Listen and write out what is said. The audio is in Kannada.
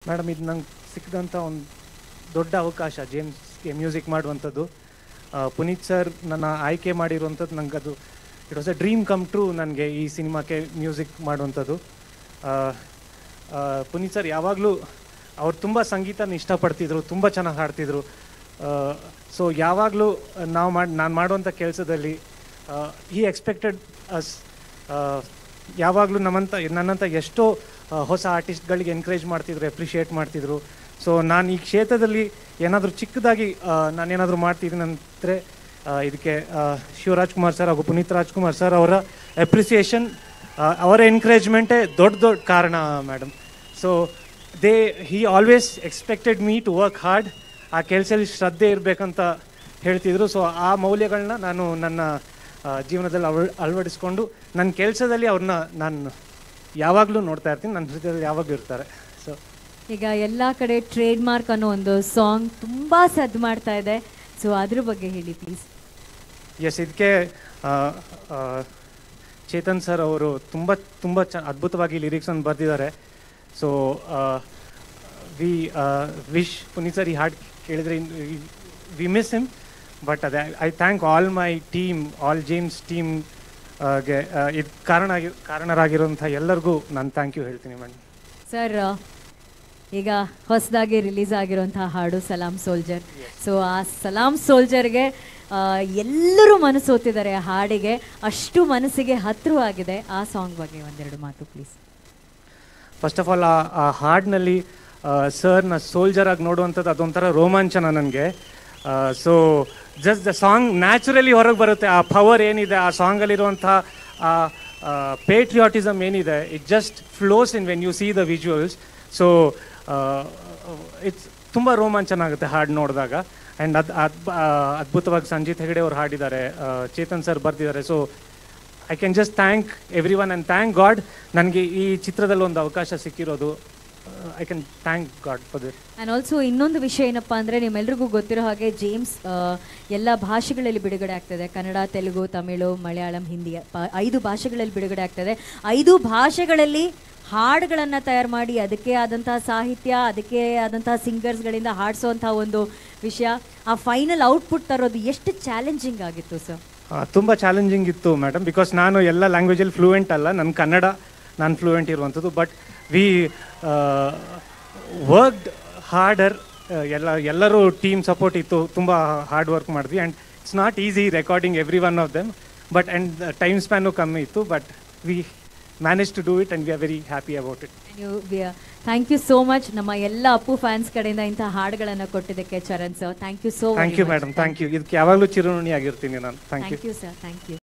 ಮೇಡಮ್ ಇದು ನಂಗೆ ಸಿಕ್ಕಿದಂಥ ಒಂದು ದೊಡ್ಡ ಅವಕಾಶ ಜೇಮ್ಸ್ಗೆ ಮ್ಯೂಸಿಕ್ ಮಾಡುವಂಥದ್ದು. ಪುನೀತ್ ಸರ್ ನನ್ನ ಆಯ್ಕೆ ಮಾಡಿರುವಂಥದ್ದು ನಂಗೆ ಅದು it was a dream come true ನನಗೆ ಈ ಸಿನಿಮಾಕ್ಕೆ ಮ್ಯೂಸಿಕ್ ಮಾಡುವಂಥದ್ದು. ಪುನೀತ್ ಸರ್ ಯಾವಾಗಲೂ ಅವ್ರು ತುಂಬ ಸಂಗೀತನ ಇಷ್ಟಪಡ್ತಿದ್ರು, ತುಂಬ ಚೆನ್ನಾಗಿ ಹಾಡ್ತಿದ್ರು. ಸೊ ಯಾವಾಗಲೂ ನಾನು ಮಾಡುವಂಥ ಕೆಲಸದಲ್ಲಿ ಹಿ ಎಕ್ಸ್ಪೆಕ್ಟೆಡ್ ಅಸ್ ಯಾವಾಗಲೂ ನನ್ನಂಥ ಎಷ್ಟೋ ಹೊಸ ಆರ್ಟಿಸ್ಟ್ಗಳಿಗೆ ಎನ್ಕರೇಜ್ ಮಾಡ್ತಿದ್ರು, ಅಪ್ರಿಷಿಯೇಟ್ ಮಾಡ್ತಿದ್ರು. ಸೊ ನಾನು ಈ ಕ್ಷೇತ್ರದಲ್ಲಿ ಏನಾದರೂ ಚಿಕ್ಕದಾಗಿ ನಾನೇನಾದರೂ ಮಾಡ್ತಿದ್ದೀನಿ ಅಂದರೆ ಇದಕ್ಕೆ ಶಿವರಾಜ್ಕುಮಾರ್ ಸರ್ ಹಾಗೂ ಪುನೀತ್ರಾಜ್ಕುಮಾರ್ ಸರ್ ಅವರ ಅಪ್ರಿಸಿಯೇಷನ್, ಅವರ ಎನ್ಕರೇಜ್ಮೆಂಟೇ ದೊಡ್ಡ ಕಾರಣ madam. So he always expected me to work hard. ಆ ಕೆಲಸದಲ್ಲಿ ಶ್ರದ್ಧೆ ಇರಬೇಕಂತ ಹೇಳ್ತಿದ್ರು. ಸೊ ಆ ಮೌಲ್ಯಗಳನ್ನ ನಾನು ನನ್ನ ಜೀವನದಲ್ಲಿ ಅಳವಡಿಸ್ಕೊಂಡು ನನ್ನ ಕೆಲಸದಲ್ಲಿ ಅವ್ರನ್ನ ನಾನು ಯಾವಾಗಲೂ ನೋಡ್ತಾ ಇರ್ತೀನಿ, ನನ್ನ ಹೃದಯದಲ್ಲಿ ಯಾವಾಗಲೂ ಇರ್ತಾರೆ. ಸೊ ಈಗ ಎಲ್ಲ ಕಡೆ ಟ್ರೇಡ್ ಮಾರ್ಕ್ ಅನ್ನೋ ಒಂದು ಸಾಂಗ್ ತುಂಬ ಸದ್ದು ಮಾಡ್ತಾ ಇದೆ. ಸೊ ಅದ್ರ ಬಗ್ಗೆ ಹೇಳಿ ಪ್ಲೀಸ್. ಎಸ್, ಇದಕ್ಕೆ ಚೇತನ್ ಸರ್ ಅವರು ತುಂಬ ಅದ್ಭುತವಾಗಿ ಲಿರಿಕ್ಸನ್ನು ಬರೆದಿದ್ದಾರೆ. ಸೊ ವಿಶ್ ಪುನೀತ್ ಸರ್ ಈ ಹಾಡು ಕೇಳಿದರೆ ವಿ ಮಿಸ್ ಹಿಮ್. ಬಟ್ ಅದೇ I thank all my team, all James ಟೀಮ್ಗೆ ಇದು ಕಾರಣರಾಗಿರುವಂಥ ಎಲ್ಲರಿಗೂ ನಾನು ಥ್ಯಾಂಕ್ ಯು ಹೇಳ್ತೀನಿ ಮೇಡಮ್. ಸರ್, ಈಗ ಹೊಸದಾಗಿ ರಿಲೀಸ್ ಆಗಿರುವಂತಹ ಹಾಡು ಸಲಾಂ ಸೋಲ್ಜರ್. ಸೊ ಆ ಸಲಾಂ ಸೋಲ್ಜರ್ಗೆ ಎಲ್ಲರೂ ಮನಸ್ಸೋತಿದ್ದಾರೆ, ಆ ಹಾಡಿಗೆ ಅಷ್ಟು ಮನಸ್ಸಿಗೆ ಹತ್ತಿರವಾಗಿದೆ. ಆ ಸಾಂಗ್ ಬಗ್ಗೆ ಒಂದೆರಡು ಮಾತು ಪ್ಲೀಸ್. ಫಸ್ಟ್ ಆಫ್ ಆಲ್ ಆ ಹಾಡಿನಲ್ಲಿ ಸರ್ನ ಸೋಲ್ಜರ್ ಆಗಿ ನೋಡುವಂಥದ್ದು ಅದೊಂಥರ ರೋಮಾಂಚನ ನನಗೆ. So just the song naturally ಹೊರಗೆ ಬರುತ್ತೆ. ಆ ಪವರ್ ಏನಿದೆ ಆ ಸಾಂಗಲ್ಲಿರುವಂಥ ಆ ಪೇಟ್ರಿಯಾಟಿಸಮ್ ಏನಿದೆ, it just flows in when you see the visuals. So it's ತುಂಬ ರೋಮಾಂಚನ ಆಗುತ್ತೆ ಹಾಡು ನೋಡಿದಾಗ. ಆ್ಯಂಡ್ ಅದ್ಭುತವಾಗಿ ಸಂಜೀತ್ ಹೆಗಡೆ ಅವ್ರು ಹಾಡಿದ್ದಾರೆ, ಚೇತನ್ ಸರ್ ಬರೆದಿದ್ದಾರೆ. So I can just thank everyone and thank God ನನಗೆ ಈ ಚಿತ್ರದಲ್ಲಿ ಒಂದು ಅವಕಾಶ ಸಿಕ್ಕಿರೋದು. I can thank God for this. And also ಇನ್ನೊಂದು ವಿಷಯ ಏನಪ್ಪ ಅಂದರೆ, ನಿಮ್ಮೆಲ್ರಿಗೂ ಗೊತ್ತಿರೋ ಹಾಗೆ ಜೇಮ್ಸ್ ಎಲ್ಲ ಭಾಷೆಗಳಲ್ಲಿ ಬಿಡುಗಡೆ ಆಗ್ತದೆ. ಕನ್ನಡ, ತೆಲುಗು, ತಮಿಳು, ಮಲಯಾಳಂ, ಹಿಂದಿ 5 ಭಾಷೆಗಳಲ್ಲಿ ಬಿಡುಗಡೆ ಆಗ್ತದೆ. 5 ಭಾಷೆಗಳಲ್ಲಿ ಹಾಡುಗಳನ್ನು ತಯಾರು ಮಾಡಿ ಅದಕ್ಕೆ ಆದಂತಹ ಸಾಹಿತ್ಯ, ಅದಕ್ಕೆ ಆದಂತಹ ಸಿಂಗರ್ಸ್ಗಳಿಂದ ಹಾಡಿಸೋವಂಥ ಒಂದು ವಿಷಯ, ಆ ಫೈನಲ್ ಔಟ್ಪುಟ್ ತರೋದು ಎಷ್ಟು ಚಾಲೆಂಜಿಂಗ್ ಆಗಿತ್ತು ಸರ್? ತುಂಬ ಚಾಲೆಂಜಿಂಗ್ ಇತ್ತು ಮೇಡಮ್, ಬಿಕಾಸ್ ನಾನು ಎಲ್ಲ ಲ್ಯಾಂಗ್ವೇಜಲ್ಲಿ ಫ್ಲೂಯೆಂಟ್ ಅಲ್ಲ. ನನ್ನ ಕನ್ನಡ ನಾನು ಫ್ಲೂಯೆಂಟ್ ಇರುವಂಥದ್ದು. But we worked harder. ಎಲ್ಲರೂ ಟೀಮ್ ಸಪೋರ್ಟ್ ಇತ್ತು, ತುಂಬ ಹಾರ್ಡ್ ವರ್ಕ್ ಮಾಡಿದ್ವಿ. And it's not easy recording every one of them. But and time span ಕಮ್ಮಿ ಇತ್ತು. But we managed to do it and we are very happy about it. Thank you so much. ನಮ್ಮ ಎಲ್ಲ ಅಪ್ಪು ಫ್ಯಾನ್ಸ್ ಕಡೆಯಿಂದ ಇಂಥ ಹಾಡುಗಳನ್ನು ಕೊಟ್ಟಿದ್ದಕ್ಕೆ Charan sir, thank you so much. Thank you madam, thank you. ಇದಕ್ಕೆ ಯಾವಾಗಲೂ ಚಿರಋಣಿ ಆಗಿರ್ತೀನಿ ನಾನು. Thank you sir, thank you.